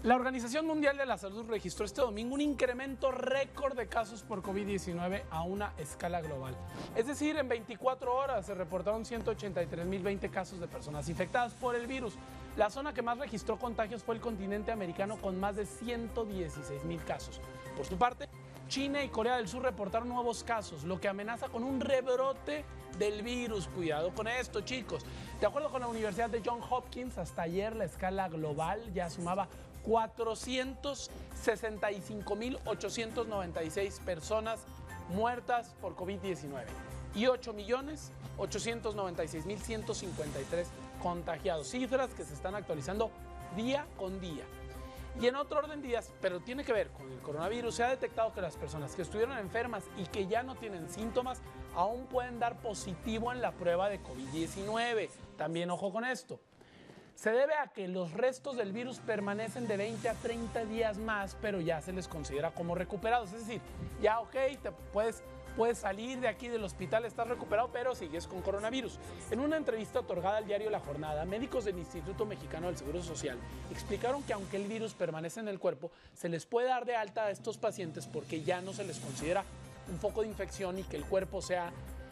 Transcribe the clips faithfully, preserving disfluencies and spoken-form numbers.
La Organización Mundial de la Salud registró este domingo un incremento récord de casos por COVID diecinueve a una escala global. Es decir, en veinticuatro horas se reportaron ciento ochenta y tres mil veinte casos de personas infectadas por el virus. La zona que más registró contagios fue el continente americano con más de ciento dieciséis mil casos. Por su parte, China y Corea del Sur reportaron nuevos casos, lo que amenaza con un rebrote del virus. Cuidado con esto, chicos. De acuerdo con la Universidad de Johns Hopkins, hasta ayer la escala global ya sumaba cuatrocientos sesenta y cinco mil ochocientos noventa y seis personas muertas por COVID diecinueve y ocho millones ochocientos noventa y seis mil ciento cincuenta y tres contagiados. Cifras que se están actualizando día con día. Y en otro orden de días, pero tiene que ver con el coronavirus, se ha detectado que las personas que estuvieron enfermas y que ya no tienen síntomas aún pueden dar positivo en la prueba de COVID diecinueve. También ojo con esto. Se debe a que los restos del virus permanecen de veinte a treinta días más, pero ya se les considera como recuperados. Es decir, ya ok, te puedes, puedes salir de aquí del hospital, estás recuperado, pero sigues con coronavirus. En una entrevista otorgada al diario La Jornada, médicos del Instituto Mexicano del Seguro Social explicaron que aunque el virus permanece en el cuerpo, se les puede dar de alta a estos pacientes porque ya no se les considera un foco de infección y que el cuerpo sea,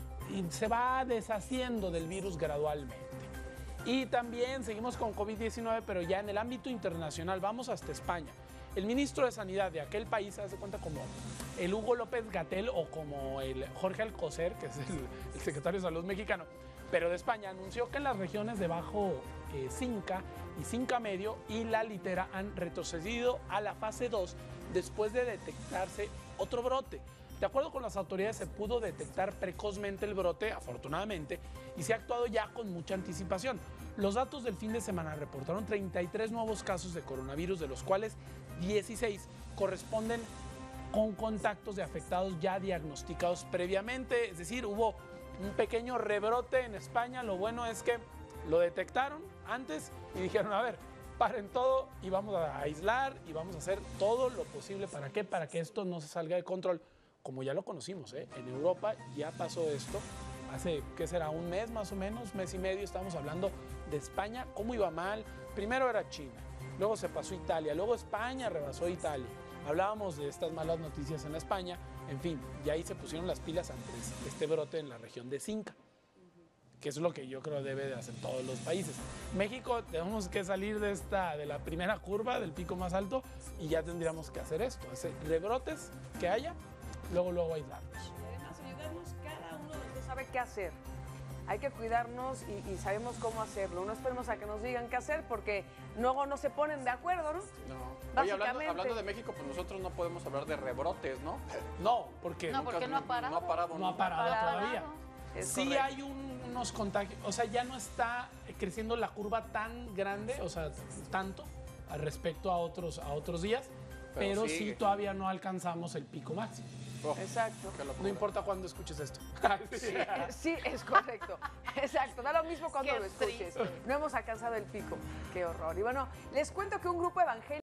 y se va deshaciendo del virus gradualmente. Y también seguimos con COVID diecinueve, pero ya en el ámbito internacional, vamos hasta España. El ministro de Sanidad de aquel país se hace cuenta como el Hugo López-Gatell o como el Jorge Alcocer, que es el, el secretario de Salud mexicano, pero de España, anunció que en las regiones de Bajo eh, Cinca y Cinca Medio y La Litera han retrocedido a la fase dos después de detectarse otro brote. De acuerdo con las autoridades, se pudo detectar precozmente el brote, afortunadamente, y se ha actuado ya con mucha anticipación. Los datos del fin de semana reportaron treinta y tres nuevos casos de coronavirus, de los cuales dieciséis corresponden con contactos de afectados ya diagnosticados previamente. Es decir, hubo un pequeño rebrote en España. Lo bueno es que lo detectaron antes y dijeron, a ver, paren todo y vamos a aislar y vamos a hacer todo lo posible. ¿Para qué? Para que esto no se salga de control. Como ya lo conocimos, ¿eh? En Europa ya pasó esto, hace, ¿qué será? Un mes más o menos, mes y medio, estamos hablando de España, cómo iba mal. Primero era China, luego se pasó Italia, luego España rebasó Italia. Hablábamos de estas malas noticias en España, en fin, y ahí se pusieron las pilas ante este brote en la región de Cinca, que es lo que yo creo debe de hacer todos los países. México tenemos que salir de, esta, de la primera curva, del pico más alto, y ya tendríamos que hacer esto, hacer rebrotes que haya, luego, luego aislarnos. Y además ayudarnos, cada uno de nosotros sabe qué hacer. Hay que cuidarnos y, y sabemos cómo hacerlo. No esperemos a que nos digan qué hacer porque luego no se ponen de acuerdo, ¿no? No. Oye, hablando, hablando de México, pues nosotros no podemos hablar de rebrotes, ¿no? No, porque no, porque no ha parado. No ha parado, no ha parado, no ha parado todavía. Es sí correcto. hay un, unos contagios, o sea, ya no está creciendo la curva tan grande, o sea, tanto al respecto a otros, a otros días, pero, pero sí todavía no alcanzamos el pico máximo. Oh, exacto. No importa cuándo escuches esto. Sí, sí, es correcto. Exacto. Da lo mismo cuando Qué lo escuches. triste. No hemos alcanzado el pico. Qué horror. Y bueno, les cuento que un grupo evangélico